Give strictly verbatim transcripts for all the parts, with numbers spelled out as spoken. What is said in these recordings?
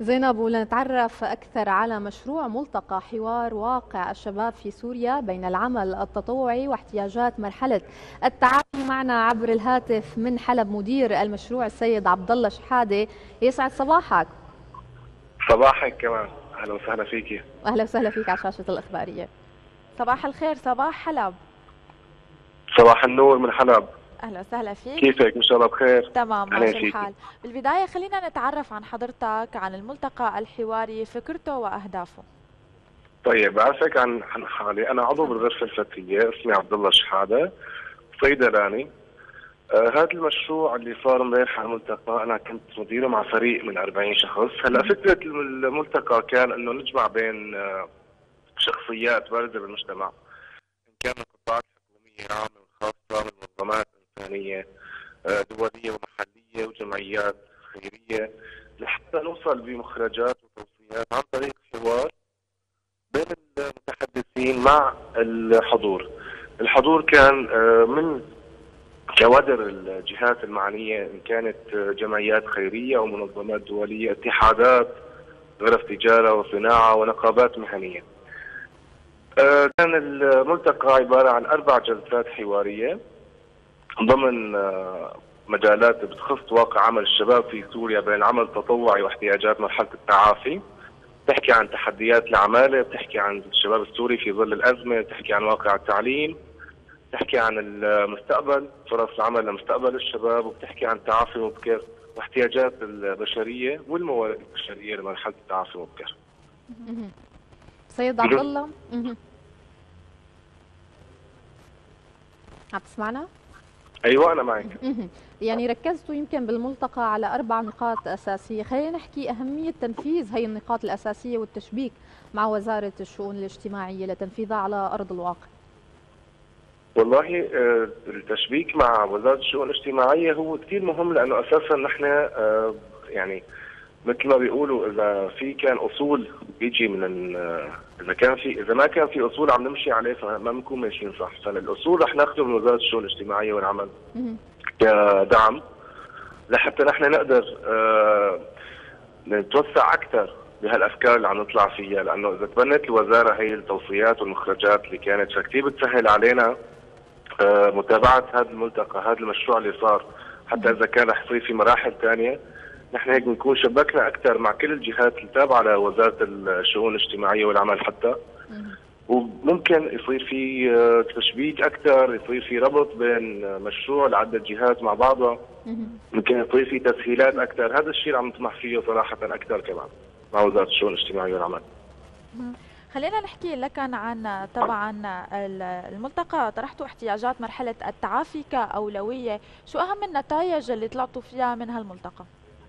زينب، ولنتعرف أكثر على مشروع ملتقى حوار واقع الشباب في سوريا بين العمل التطوعي واحتياجات مرحلة التعافي. معنا عبر الهاتف من حلب مدير المشروع السيد عبد الله شحادة. يسعد صباحك. صباحك كمان، اهلا وسهلا فيكي. أهلا وسهلا فيك على شاشة الإخبارية. صباح الخير، صباح حلب. صباح النور من حلب. اهلا وسهلا فيك. كيفك؟ ان شاء الله بخير. تمام ماشي الحال. بالبدايه خلينا نتعرف عن حضرتك، عن الملتقى الحواري، فكرته واهدافه. طيب، بعرفك عن عن حالي. انا عضو بالغرفه الفتيه، اسمي عبد الله شحاده، صيدلاني. آه هذا المشروع اللي صار امبارح على الملتقى انا كنت مديره مع فريق من أربعين شخص. هلا فكره الملتقى كان انه نجمع بين آه شخصيات بارزه بالمجتمع، ان كان من القطاعات الحكوميه عامه وخاصه، من منظمات انسانيه دوليه ومحليه وجمعيات خيريه، لحتى نوصل بمخرجات وتوصيات عن طريق حوار بين المتحدثين مع الحضور. الحضور كان من كوادر الجهات المعنيه، ان كانت جمعيات خيريه او منظمات دوليه، اتحادات، غرف تجاره وصناعه ونقابات مهنيه. كان الملتقى عباره عن اربع جلسات حواريه ضمن مجالات بتخص واقع عمل الشباب في سوريا بين العمل التطوعي واحتياجات مرحله التعافي. بتحكي عن تحديات العماله، بتحكي عن الشباب السوري في ظل الازمه، بتحكي عن واقع التعليم، بتحكي عن المستقبل، فرص العمل لمستقبل الشباب، وبتحكي عن التعافي المبكر واحتياجات البشريه والموارد البشريه لمرحله التعافي المبكر. سيد عبد الله، عم تسمعنا؟ ايوه انا معك. يعني ركزتوا يمكن بالملتقى على اربع نقاط اساسيه، خلينا نحكي اهميه تنفيذ هي النقاط الاساسيه والتشبيك مع وزاره الشؤون الاجتماعيه لتنفيذها على ارض الواقع. والله التشبيك مع وزاره الشؤون الاجتماعيه هو كثير مهم، لانه اساسا نحن يعني مثل ما بيقولوا اذا في كان اصول بيجي من اذا كان في اذا ما كان في اصول عم نمشي عليه فما بنكون ماشيين صح. فالاصول رح ناخذه من وزاره الشؤون الاجتماعيه والعمل كدعم لحتى نحن نقدر آه نتوسع اكثر بهالافكار اللي عم نطلع فيها، لانه اذا تبنت الوزاره هي التوصيات والمخرجات اللي كانت فكثير بتسهل علينا آه متابعه هذا الملتقى، هذا المشروع اللي صار، حتى اذا كان رح يصير في مراحل ثانيه نحن هيك بنكون شبكنا اكثر مع كل الجهات اللي تابعه لوزاره الشؤون الاجتماعيه والعمل، حتى وممكن يصير في تشبيك اكثر، يصير في ربط بين مشروع لعدة جهات مع بعضها، ممكن يصير في تسهيلات اكثر. هذا الشيء اللي عم نطمح فيه صراحه اكثر كمان مع وزاره الشؤون الاجتماعيه والعمل. خلينا نحكي لك عن طبعا الملتقى طرحتوا احتياجات مرحله التعافي كاولويه، شو اهم النتائج اللي طلعتوا فيها من هالملتقى؟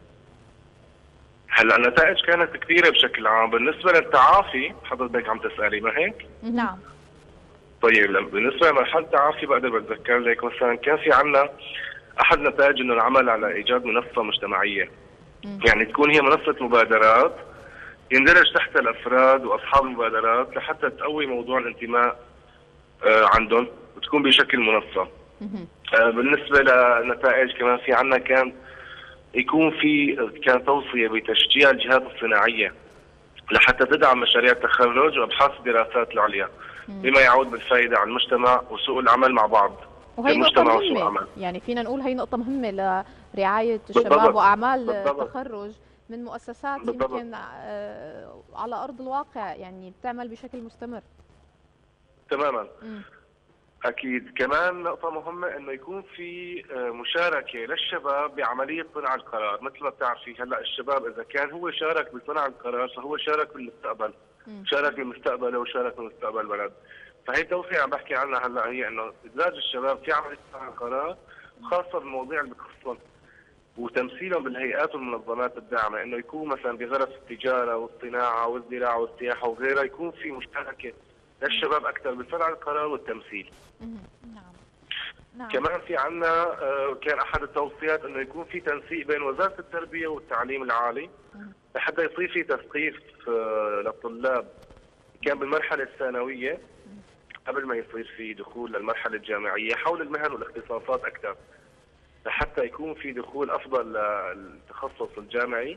هلا النتائج كانت كثيره بشكل عام. بالنسبه للتعافي حضرتك عم تسالي ما هيك؟ نعم. طيب بالنسبه لمرحله التعافي بقدر بتذكر لك مثلا كان في عندنا احد النتائج انه العمل على ايجاد منصه مجتمعيه، م. يعني تكون هي منصه مبادرات يندرج تحت الافراد واصحاب المبادرات لحتى تقوي موضوع الانتماء آه عندهم وتكون بشكل منصه. آه بالنسبه للنتائج كمان في عندنا كان يكون في كان توصيه بتشجيع الجهات الصناعيه لحتى تدعم مشاريع التخرج وابحاث الدراسات العليا بما يعود بالفائده على المجتمع وسوق العمل مع بعض. وهي نقطة مهمة، يعني فينا نقول هي نقطة مهمة لرعاية الشباب بالضبط. وأعمال بالضبط. التخرج من مؤسسات بالضبط. يمكن على أرض الواقع يعني بتعمل بشكل مستمر. تماما. م. أكيد. كمان نقطة مهمة إنه يكون في مشاركة للشباب بعملية صنع القرار، مثل ما بتعرفي هلا الشباب إذا كان هو شارك بصنع القرار فهو شارك بالمستقبل، م. شارك بمستقبله وشارك بمستقبل البلد. فهي توصية عم بحكي عنها هلا هي إنه إدراج الشباب في عملية صنع القرار، خاصة بالمواضيع اللي بتخصهم وتمثيلهم بالهيئات والمنظمات الداعمة، إنه يكون مثلا بغرف التجارة والصناعة والزراعة والسياحة وغيرها يكون في مشاركة للشباب اكثر بصنع القرار والتمثيل. نعم. نعم. كمان في عندنا كان احد التوصيات انه يكون في تنسيق بين وزاره التربيه والتعليم العالي لحتى يصير في تثقيف للطلاب كان بالمرحله الثانويه قبل ما يصير في دخول للمرحله الجامعيه حول المهن والاختصاصات اكثر، لحتى يكون في دخول افضل للتخصص الجامعي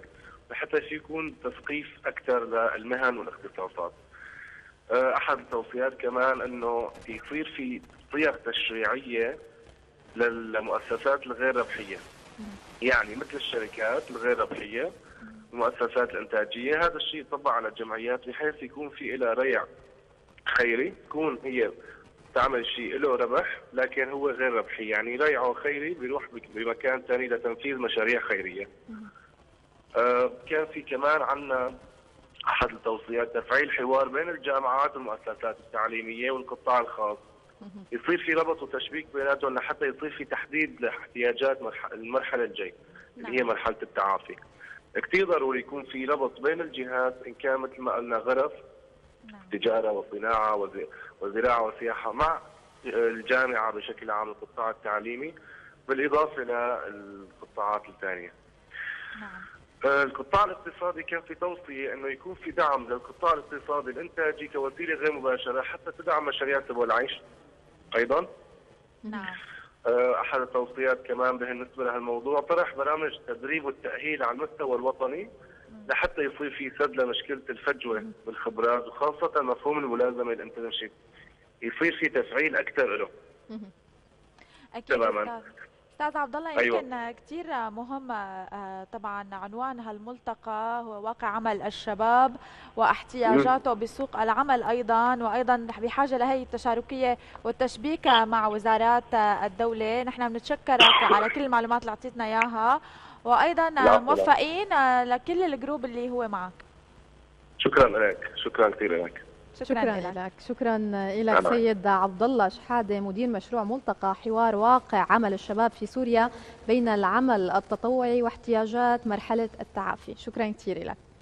لحتى يكون تثقيف اكثر للمهن والاختصاصات. احد التوصيات كمان انه يصير في صيغ تشريعيه للمؤسسات الغير ربحيه، يعني مثل الشركات الغير ربحيه، المؤسسات الانتاجيه، هذا الشيء يطبق على الجمعيات بحيث يكون في لها ريع خيري، تكون هي تعمل شيء له ربح لكن هو غير ربحي، يعني ريعه خيري بيروح بمكان ثاني لتنفيذ مشاريع خيريه. آه كان في كمان عندنا احد التوصيات تفعيل حوار بين الجامعات والمؤسسات التعليميه والقطاع الخاص، يصير في ربط وتشبيك بيناتهم لحتى يصير في تحديد لاحتياجات المرحله الجايه اللي هي مرحله التعافي. كثير ضروري يكون في ربط بين الجهات، ان كان مثل ما قلنا غرف، تجاره وصناعه وزراعه وسياحه، مع الجامعه بشكل عام، القطاع التعليمي، بالاضافه للقطاعات الثانيه. نعم. القطاع الاقتصادي كان في توصيه انه يكون في دعم للقطاع الاقتصادي الانتاجي كوسيله غير مباشره حتى تدعم مشاريع سبل العيش. ايضا نعم. احد التوصيات كمان بالنسبه لهالموضوع طرح برامج التدريب والتاهيل على المستوى الوطني لحتى يصير في سد لمشكله الفجوه بالخبرات، وخاصه مفهوم الملازمه الانترنشيب يصير في تفعيل اكثر له. اكيد تماما. استاذ عبد الله، يمكن أيوة. كثير مهم طبعا عنوان هالملتقى هو واقع عمل الشباب واحتياجاته بسوق العمل ايضا، وايضا بحاجه لهي التشاركيه والتشبيك مع وزارات الدوله. نحن بنتشكرك على كل المعلومات اللي اعطيتنا اياها، وايضا موفقين لكل الجروب اللي هو معك. شكرا لك، شكرا كثير لك. شكرا, شكرا لك. شكرا لك سيد عبد الله شحاده، مدير مشروع ملتقى حوار واقع عمل الشباب في سوريا بين العمل التطوعي واحتياجات مرحله التعافي. شكرا كثير لك.